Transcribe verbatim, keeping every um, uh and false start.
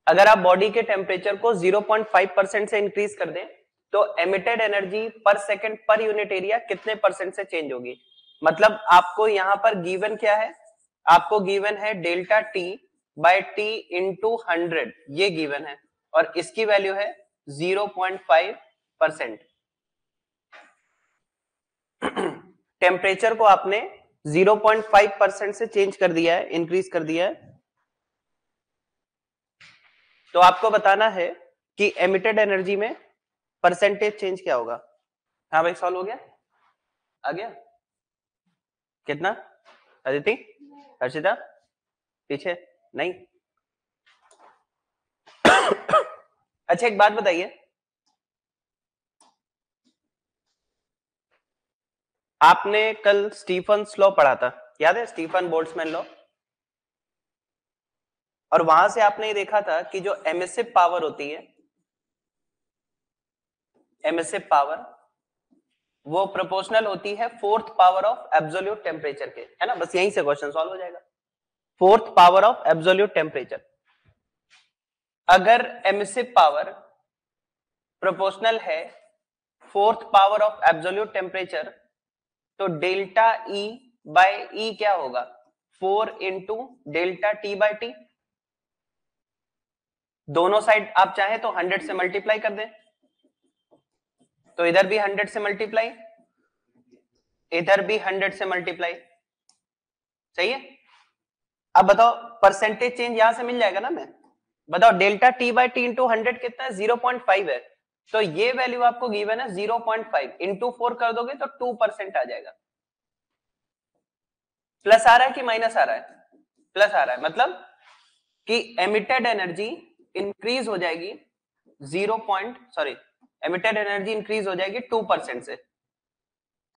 अगर आप बॉडी के टेम्परेचर को ज़ीरो पॉइंट फाइव परसेंट से इंक्रीज कर दें तो एमिटेड एनर्जी पर सेकंड पर यूनिट एरिया कितने परसेंट से चेंज होगी। मतलब आपको यहां पर गिवन क्या है, आपको गिवन है delta T by T into hundred, ये गिवन है और इसकी वैल्यू है zero point five percent. Temperature को आपने ज़ीरो पॉइंट फाइव परसेंट से चेंज कर दिया है, इंक्रीज कर दिया है, तो आपको बताना है कि एमिटेड एनर्जी में परसेंटेज चेंज क्या होगा। हाँ भाई, सॉल्व हो गया, आ गया कितना? अदिति, हर्षिता, पीछे नहीं। अच्छा एक बात बताइए, आपने कल स्टीफन्स लॉ पढ़ा था, याद है, स्टीफन बोल्ट्जमैन लॉ, और वहां से आपने ये देखा था कि जो एमिसिव पावर होती है, एमिसिव पावर वो प्रोपोर्शनल होती है fourth power of absolute temperature के, है ना। बस यहीं से क्वेश्चन सॉल्व हो जाएगा। Fourth power of absolute temperature, अगर एमिसिव पावर प्रोपोर्शनल है fourth power of absolute temperature तो डेल्टा ई बाय ई क्या होगा, four into delta T by T. दोनों साइड आप चाहे तो हंड्रेड से मल्टीप्लाई कर दें, तो इधर भी हंड्रेड से मल्टीप्लाई, इधर भी हंड्रेड से मल्टीप्लाई, सही है। अब बताओ परसेंटेज चेंज यहां से मिल जाएगा ना। मैं बताओ delta T by T into hundred कितना है, ज़ीरो पॉइंट फाइव है, तो ये वैल्यू आपको गिवन है zero point five, into four कर दोगे तो टू परसेंट आ जाएगा। प्लस आ रहा है कि माइनस आ रहा है? प्लस आ रहा है, मतलब कि एमिटेड एनर्जी इंक्रीज हो जाएगी zero point sorry emitted energy increase हो जाएगी टू परसेंट से।